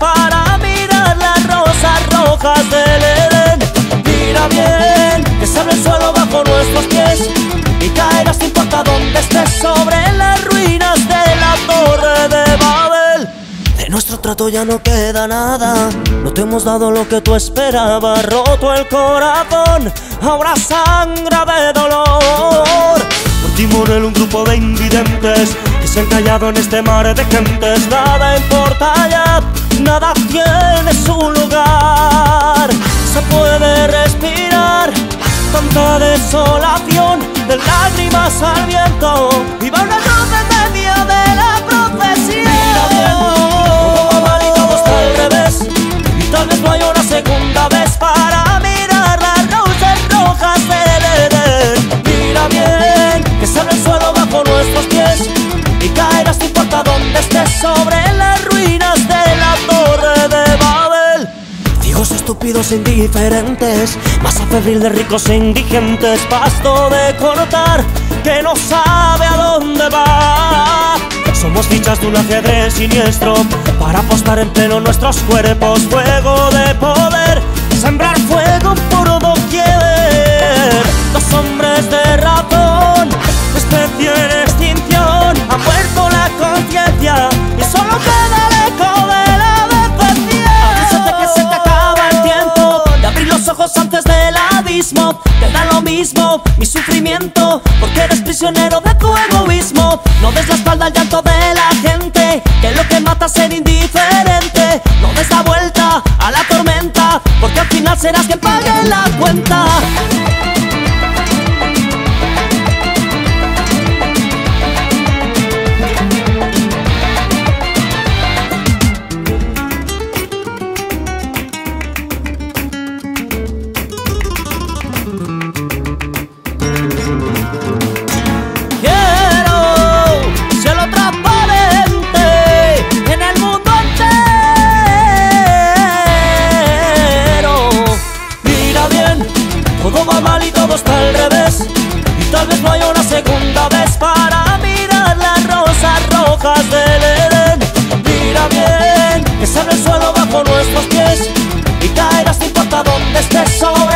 para mirar las rosas rojas del Edén. Mira bien, que se abre el suelo bajo nuestros pies y caerás no importa dónde estés, sobre las ruinas de la Torre de Babel. De nuestro trato ya no queda nada, no te hemos dado lo que tú esperabas. Roto el corazón, ahora sangra de dolor. Por Timonel un grupo de invidentes que se han callado en este mar de gentes. Nada importa ya, nada tiene su lugar. Se puede respirar tanta desolación, de lágrimas al viento, y va una luz en medio de la profecía. Mira bien, todo va mal y todo está al revés, y tal vez no hay una segunda vez para mirar las rosas rojas del Edén. Mira bien, que se abre el suelo bajo nuestros pies y caerás no importa dónde estés, sobre las ruinas de la Torre de Babel. Ciegos estúpidos e indiferentes, masa febril de ricos e indigentes, pasto de cortar que no sabe a dónde va. Somos fichas de un ajedrez siniestro para apostar en pleno nuestros cuerpos. Fuego de poder, sembrar fuego por doquier. Dos hombres de razón, especie en extinción, ha muerto la conciencia y solo queda el eco de la decepción. Avísate que se te acaba el tiempo de abrir los ojos antes del abismo. Te da lo mismo mi sufrimiento, porque eres prisionero de tu egoísmo. No des la espalda al llanto de la gente, que lo que mata es ser indiferente. No des la vuelta a la tormenta, porque al final serás quien pague la cuenta. Todo va mal y todo está al revés, y tal vez no haya una segunda vez para mirar las rosas rojas del Edén. Mira bien, que se abre el suelo bajo nuestros pies y caerás no importa dónde estés, sobre